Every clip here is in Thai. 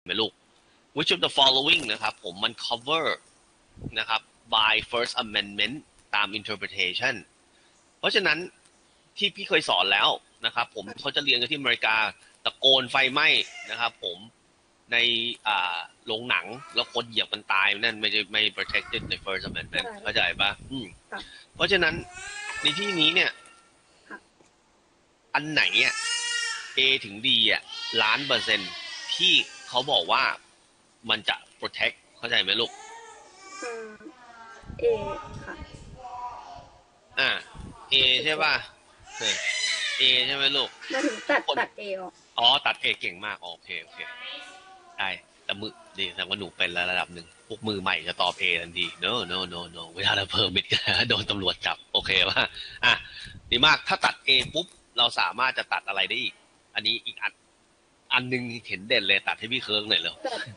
ไหมลูก which of the following นะครับผมมัน cover นะครับ by First Amendment ตาม interpretation เพราะฉะนั้นที่พี่เคยสอนแล้วนะครับผมเขาจะเรียนกันที่อเมริกาตะโกนไฟไหม้นะครับผมในโรงหนังแล้วคนเหยียบกันตายนั่นไม่ protected ใน First Amendment เข้าใจปะเพราะฉะนั้นในที่นี้เนี่ยอันไหนอ่ะ A ถึง D อ่ะ1,000,000%ที่เขาบอกว่ามันจะ protect เข้าใจไหมลูก A ค่ะ A ใช่ป่ะA ใช่ไหมลูกมาถึงตัด A อ๋อตัด A เก่งมากโอเคได้แต่มือดีแสดงว่าหนูเป็นระดับหนึ่งพวกมือใหม่จะตอบ A ทันที no เวลาเราเพิ่มมิดโดนตำรวจจับโอเคป่ะดีมากถ้าตัด A ปุ๊บเราสามารถจะตัดอะไรได้อีกอันนี้อีกอันนึงเห็นเด่นเลยตัดให้พี่เคิร์กหน่อยเลย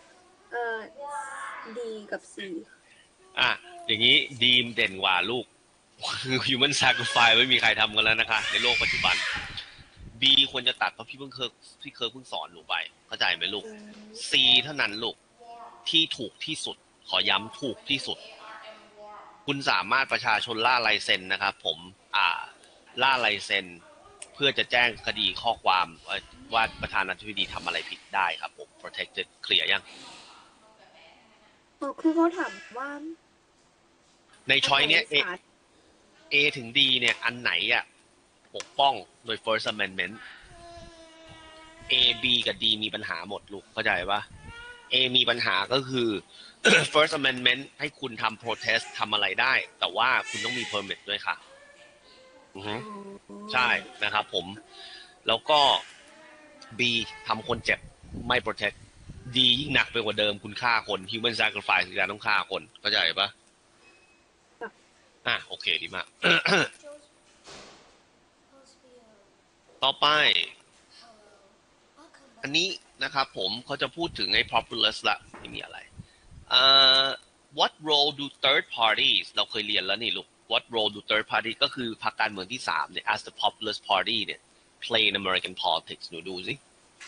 D กับ C อย่างนี้ดีมเด่นกว่าลูกhuman sacrifice ไม่มีใครทำกันแล้วนะคะในโลกปัจจุบัน B ควรจะตัดเพราะพี่เพิ่งสอนหนูไปเข้าใจไหมลูก C เท่านั้นลูกที่ถูกที่สุดขอย้ำถูกที่สุดคุณสามารถประชาชนล่าลายเซ็นนะครับผมล่าลายเซ็นเพื่อจะแจ้งคดีข้อความว่าประธานาธิบดีทำอะไรผิดได้ครับผม protected เคลียร์ยังคือเขาถามว่าในช้อยเนี้ย A ถึง D เนี่ยอันไหนปกป้องโดย First Amendment A B กับ D มีปัญหาหมดลูกเข้าใจปะ A มีปัญหาก็คือ First Amendment ให้คุณทำ protest ทำอะไรได้แต่ว่าคุณต้องมี permit ด้วยค่ะใช่นะครับผมแล้วก็ B ทำคนเจ็บไม่ protect D ยิ่งหนักไปกว่าเดิมคุณฆ่าคน human sacrifice คือการต้องฆ่าคนเข้าใจปะโอเคดีมาก ต่อไปอันนี้นะครับผมเขาจะพูดถึงไอ้ populist ละไม่มีอะไรwhat role do third parties เราเคยเรียนแล้วนี่ลูก what role do third party ก็คือพรรคการเมืองที่3เนี่ย as the populist party เนี่ย play in American politics หนูดูสิ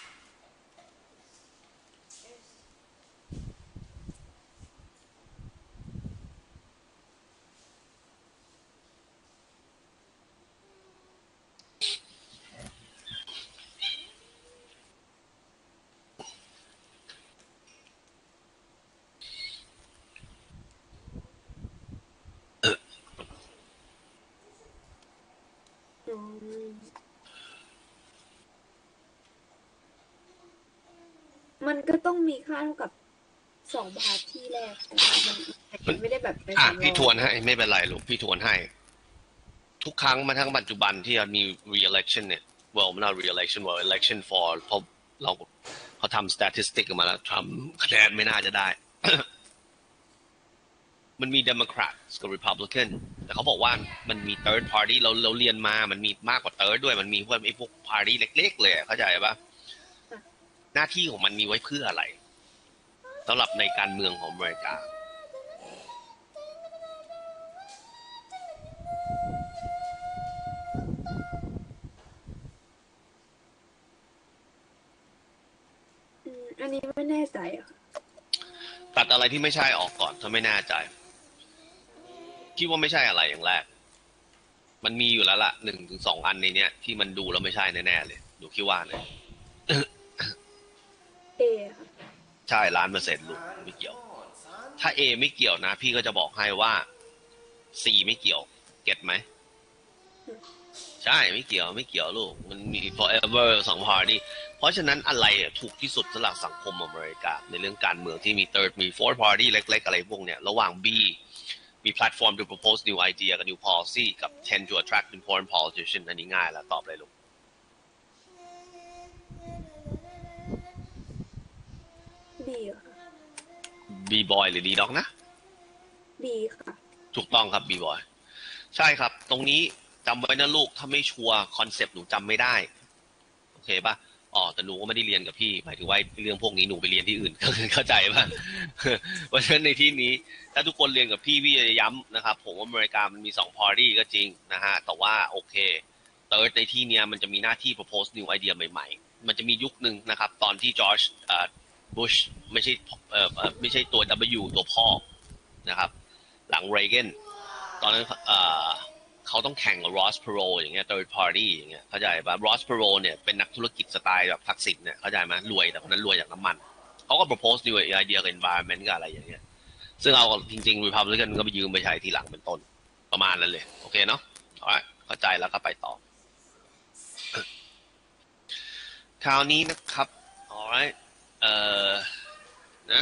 มันก็ต้องมีค่าเท่ากับ2 พาร์ทที่แรกมันไม่ได้แบบพี่ทวนให้ไม่เป็นไรลูกพี่ทวนให้ทุกครั้งมาทั้งปัจจุบันที่มี re-election เนี่ย well not re-election well election for เพราะเขาทำ statistic มาแล้วทำคะแนนไม่น่าจะได้ มันมี Democrat กับ Republican แต่เขาบอกว่ามันมี third party เราเรียนมามันมีมากกว่า third ด้วยมันมีพวก party เล็กๆเลยเข้าใจปะหน้าที่ของมันมีไว้เพื่ออะไรสำหรับในการเมืองของอเมริกาอันนี้ไม่แน่ใจตัดอะไรที่ไม่ใช่ออกก่อนถ้าไม่แน่ใจคิดว่าไม่ใช่อะไรอย่างแรกมันมีอยู่แล้วล่ะ1-2 อันในเนี้ยที่มันดูแล้วไม่ใช่แน่ๆเลยหนูคิดว่าไง A ใช่1,000,000%ลูกไม่เกี่ยวถ้า A ไม่เกี่ยวนะพี่ก็จะบอกให้ว่า C ไม่เกี่ยวเก็ตไหมใช่ไม่เกี่ยวลูกมันมี forever 2 party เพราะฉะนั้นอะไรถูกที่สุดสำหรับสังคมอเมริกาในเรื่องการเมืองที่มี third มี fourth party เล็กๆอะไรพวกเนี้ยระหว่าง B มี platform to propose new idea กับ new policy กับ tend to attract important politician อันนี้ง่ายแล้วตอบเลยลูกB boy หรือ D dog นะ B ค่ะถูกต้องครับ B boy ใช่ครับตรงนี้จำไว้นะลูกถ้าไม่ชัวร์คอนเซปต์หนูจำไม่ได้โอเคป่ะแต่หนูก็ไม่ได้เรียนกับพี่หมายถึงว่าเรื่องพวกนี้หนูไปเรียนที่อื่นเข้าใจป่ะเพราะฉะนั้นในที่นี้ถ้าทุกคนเรียนกับพี่จะย้ำนะครับผมว่าอเมริกามันมี2 party ก็จริงนะฮะแต่ว่าโอเคthirdในที่เนี้ยมันจะมีหน้าที่ propose new idea ใหม่ๆมันจะมียุคนึงนะครับตอนที่จอร์จ Bush ไม่ใช่ไม่ใช่ตัว W ตัวพ่อนะครับหลังเรเกนตอนนั้นเขาต้องแข่งกับ Ross Perot อย่างเงี้ย third party อย่างเงี้ยเข้าใจป่ะ Ross Perot เนี่ยเป็นนักธุรกิจสไตล์แบบทักษิณเนี่ยเข้าใจไหมรวยแต่คนนั้นรวยจากน้ำมันเขาก็ propose new idea กับ environment กับอะไรอย่างเงี้ยซึ่งเอาจริงๆ Republican ก็ไปยืมไปใช้ทีหลังเป็นต้นประมาณนั้นเลยโอเคเนาะเข้าใจแล้วก็ไปต่อคราวนี้นะครับ alright นะ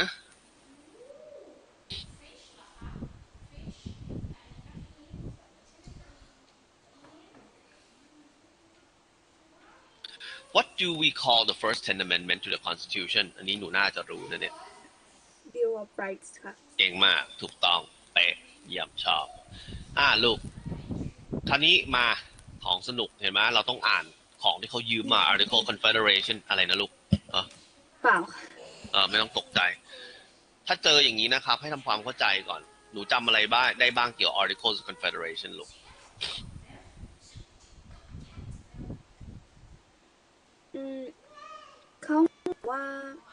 What do we call the first 10 amendment to the Constitution อันนี้หนูน่าจะรู้นะเนี่ย Bill of Rights ค่ะเก่งมากถูกต้องเป๊ะเยี่ยมชอบลูกคราวนี้มาของสนุกเห็นไหมเราต้องอ่านของที่เขายืมมา Article Confederation อะไรนะลูกเปล่าไม่ต้องตกใจถ้าเจออย่างนี้นะครับให้ทำความเข้าใจก่อนหนูจำอะไรบ้างได้บ้างเกี่ยวกับ Articles of Confederation ลูกเขาบอกว่า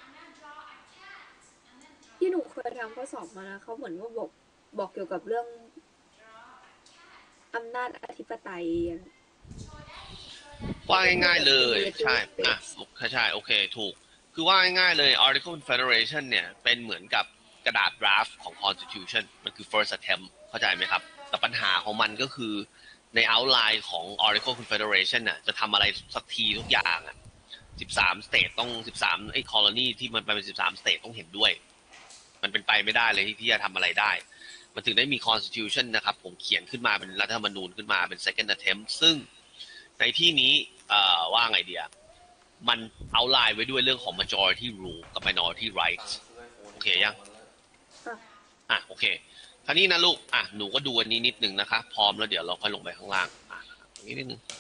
ที่หนูเคยทำข้อสอบมานะเขาเหมือนว่าบอกเกี่ยวกับเรื่องอำนาจอธิปไตยว่าง่ายๆเลยใช่ใช่โอเคถูกคือว่าง่ายๆเลย Article Confederation เนี่ยเป็นเหมือนกับกระดาษ draft ของ Constitution มันคือ first attempt เข้าใจไหมครับแต่ปัญหาของมันก็คือใน outline ของ Article Confederation น่ะจะทำอะไรสักทีทุกอย่างอ่ะ13 state ต้อง13ไอ้ colony ที่มันเป็น13 state ต้องเห็นด้วยมันเป็นไปไม่ได้เลยที่จะทำอะไรได้มันถึงได้มี constitution นะครับผมเขียนขึ้นมาเป็นรัฐธรรมนูญขึ้นมาเป็น second attempt ซึ่งในที่นี้ว่าไงเดียมันเอาไลน์ไว้ด้วยเรื่องของ majority rule กับ minority rights โอเคยังโอเคคราวนี้นะลูกหนูก็ดูอันนี้นิดนึงนะคะพร้อมแล้วเดี๋ยวเราค่อยลงไปข้างล่างนิดนึง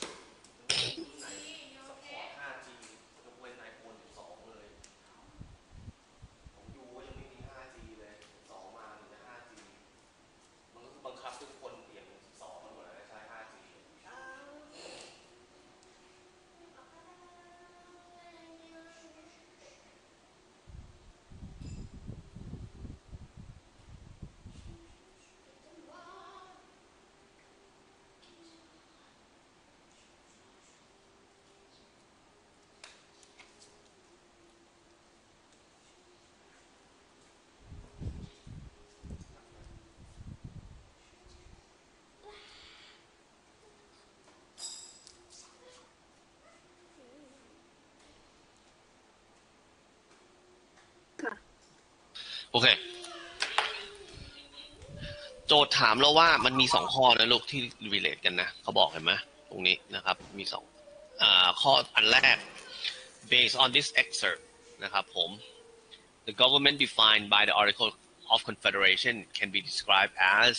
โอเคโจทย์ถามเราว่ามันมี2ข้อนะลูกที่ relate กันนะเขาบอกเห็นไหมตรงนี้นะครับมี2ข้ออันแรก based on this excerpt นะครับผม the government defined by the Article of Confederation can be described as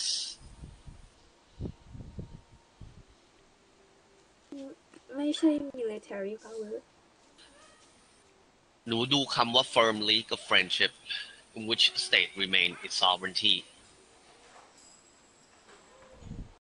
ไม่ใช่ military power หนูดูคำว่า firm league of friendship in which state remain its sovereignty